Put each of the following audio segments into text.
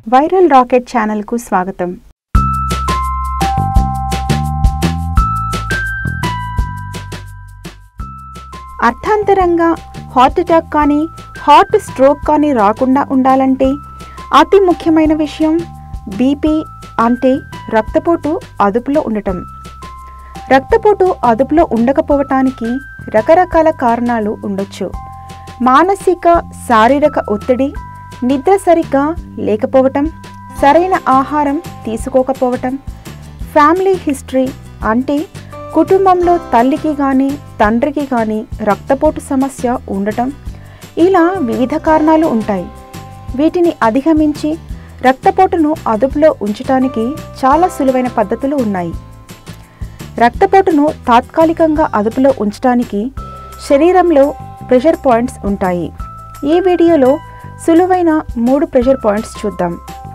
Viral rocket channel కు స్వాగతం. అర్థాంతరంగా హార్ట్ అటాక్ కానీ హార్ట్ స్ట్రోక్ కానీ రాకుండా ఉండాలంటే అతి ముఖ్యమైన విషయం బీపీ అంటే రక్తపోటు అదుపులో ఉండటం. రక్తపోటు అదుపులో ఉండకపోవటానికి రకరకాల కారణాలు ఉండొచ్చు. మానసిక శారీరక ఒత్తిడి, నిద్ర సరిగ్గా లేకపోవటం, సరైన ఆహారం తీసుకోకపోవటం, ఫ్యామిలీ హిస్టరీ అంటే కుటుంబంలో తల్లికి కానీ తండ్రికి కానీ రక్తపోటు సమస్య ఉండటం, ఇలా వివిధ కారణాలు ఉంటాయి. వీటిని అధిగమించి రక్తపోటును అదుపులో ఉంచడానికి చాలా సులువైన పద్ధతులు ఉన్నాయి. రక్తపోటును తాత్కాలికంగా అదుపులో ఉంచడానికి శరీరంలో ప్రెషర్ పాయింట్స్ ఉంటాయి. ఈ వీడియోలో సులువైన 3 ప్రెషర్ పాయింట్స్ చూద్దాం.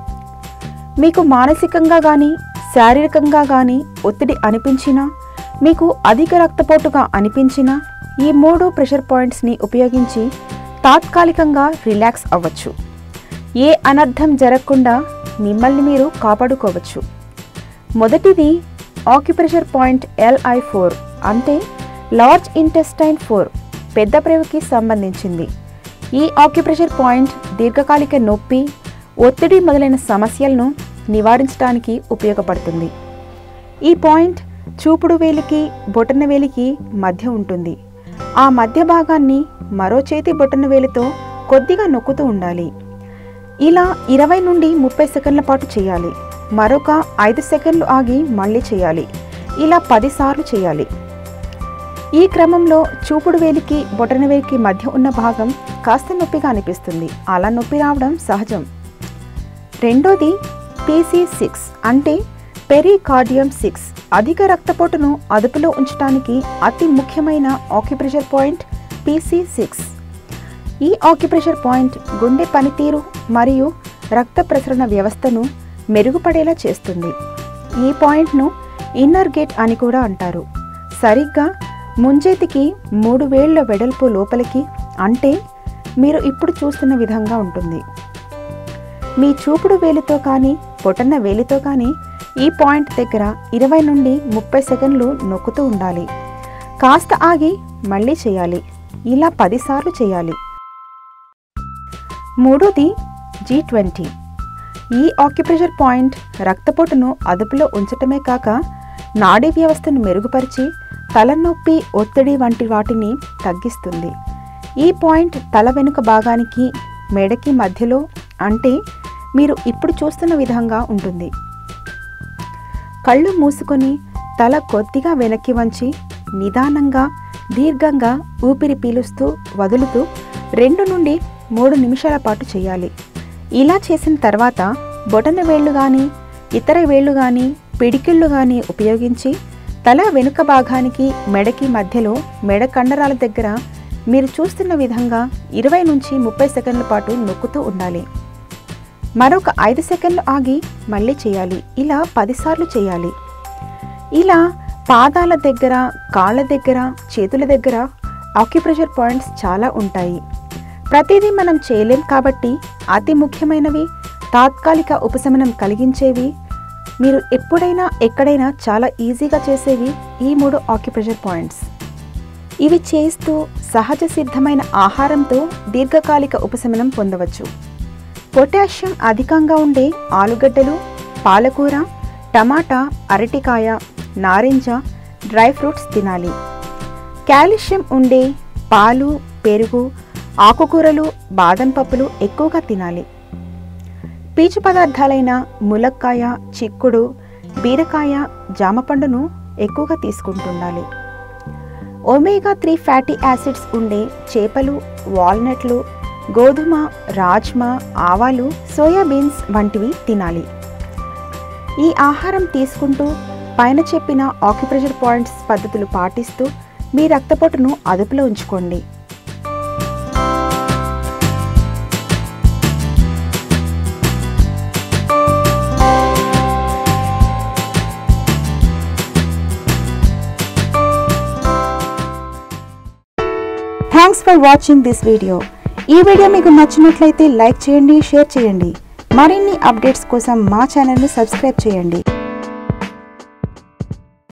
మీకు మానసికంగా కానీ శారీరకంగా కానీ ఒత్తిడి అనిపించినా, మీకు అధిక రక్తపోటుగా అనిపించినా ఈ 3 ప్రెషర్ పాయింట్స్ని ఉపయోగించి తాత్కాలికంగా రిలాక్స్ అవ్వచ్చు. ఏ అనర్థం జరగకుండా మిమ్మల్ని మీరు కాపాడుకోవచ్చు. మొదటిది ఆక్యుప్రెషర్ పాయింట్ LI4 అంటే లార్జ్ ఇంటెస్టైన్ 4 పెద్ద ప్రేవుకి సంబంధించింది. ఈ ఆక్యుప్రెషర్ పాయింట్ దీర్ఘకాలిక నొప్పి, ఒత్తిడి మొదలైన సమస్యలను నివారించడానికి ఉపయోగపడుతుంది. ఈ పాయింట్ చూపుడు వేలికి బొటన వేలికి మధ్య ఉంటుంది. ఆ మధ్య భాగాన్ని మరో చేతి బొటన వేలితో కొద్దిగా నొక్కుతూ ఉండాలి. ఇలా 20 నుండి 30 సెకండ్ల పాటు చేయాలి. మరొక 5 సెకండ్లు ఆగి మళ్ళీ చేయాలి. ఇలా 10 సార్లు చేయాలి. ఈ క్రమంలో చూపుడు వేలికి బొటన వేలికి మధ్య ఉన్న భాగం కాస్త నొప్పిగా అనిపిస్తుంది. అలా నొప్పి రావడం సహజం. రెండోది PC6 అంటే పెరికార్డియం 6 అధిక రక్తపోటును అదుపులో ఉంచడానికి అతి ముఖ్యమైన ఆక్యుప్రెషర్ పాయింట్ PC6. ఈ ఆక్యుప్రెషర్ పాయింట్ గుండె పనితీరు మరియు రక్త ప్రసరణ వ్యవస్థను మెరుగుపడేలా చేస్తుంది. ఈ పాయింట్ను ఇన్నర్ గేట్ అని కూడా అంటారు. సరిగ్గా ముంజేతికి 3 వేళ్ల వెడల్పు లోపలికి అంటే మీరు ఇప్పుడు చూస్తున్న విధంగా ఉంటుంది. మీ చూపుడు వేలితో కానీ బొటన వేలితో కానీ ఈ పాయింట్ దగ్గర 20 నుండి 30 సెకండ్లు నొక్కుతూ ఉండాలి. కాస్త ఆగి మళ్ళీ చేయాలి. ఇలా 10 సార్లు చేయాలి. మూడోది G20. ఈ ఆక్యుప్రెషర్ పాయింట్ రక్తపోటును అదుపులో ఉంచటమే కాక నాడీ వ్యవస్థను మెరుగుపరిచి తలనొప్పి, ఒత్తిడి వంటి వాటిని తగ్గిస్తుంది. ఈ పాయింట్ తల వెనుక భాగానికి మెడకి మధ్యలో అంటే మీరు ఇప్పుడు చూస్తున్న విధంగా ఉంటుంది. కళ్ళు మూసుకొని తల కొద్దిగా వెనక్కి వంచి నిదానంగా దీర్ఘంగా ఊపిరి పీలుస్తూ వదులుతూ 2 నుండి 3 నిమిషాల పాటు చేయాలి. ఇలా చేసిన తర్వాత బొటన వేళ్ళు కానీ ఇతర వేళ్ళు కానీ పిడికిళ్ళు కానీ ఉపయోగించి తల వెనుక భాగానికి మెడకి మధ్యలో మెడ కండరాల దగ్గర మీరు చూస్తున్న విధంగా 20 నుంచి 30 సెకండ్ల పాటు నొక్కుతూ ఉండాలి. మరొక 5 సెకండ్లు ఆగి మళ్ళీ చేయాలి. ఇలా 10 సార్లు చేయాలి. ఇలా పాదాల దగ్గర, కాళ్ళ దగ్గర, చేతుల దగ్గర ఆక్యుప్రెషర్ పాయింట్స్ చాలా ఉంటాయి. ప్రతిదీ మనం చేయలేం కాబట్టి అతి ముఖ్యమైనవి, తాత్కాలిక ఉపశమనం కలిగించేవి, మీరు ఎప్పుడైనా ఎక్కడైనా చాలా ఈజీగా చేసేవి ఈ 3 ఆక్యుప్రెషర్ పాయింట్స్. ఇవి చేస్తూ సహజ సిద్ధమైన ఆహారంతో దీర్ఘకాలిక ఉపశమనం పొందవచ్చు. పొటాషియం అధికంగా ఉండే ఆలుగడ్డలు, పాలకూర, టమాటా, అరటికాయ, నారింజ, డ్రై ఫ్రూట్స్ తినాలి. కాల్షియం ఉండే పాలు, పెరుగు, ఆకుకూరలు, బాదం పప్పులు ఎక్కువగా తినాలి. పీచు పదార్థాలైన ములక్కాయ, చిక్కుడు, బీరకాయ, జామపండును ఎక్కువగా తీసుకుంటుండాలి. ఒమేగా 3 ఫ్యాటీ యాసిడ్స్ ఉండే చేపలు, వాల్నట్లు, గోధుమ, రాజ్మా, ఆవాలు, సోయాబీన్స్ వంటివి తినాలి. ఈ ఆహారం తీసుకుంటూ పైన చెప్పిన ఆక్యుప్రెషర్ పాయింట్స్ పద్ధతులు పాటిస్తూ మీ రక్తపోటును అదుపులో ఉంచుకోండి. Thanks for watching this video. ఈ వీడియో మీకు నచ్చినట్లయితే లైక్ చేయండి, షేర్ చేయండి. మరిన్ని అప్డేట్స్ కోసం మా ఛానల్ని సబ్స్క్రైబ్ చేయండి.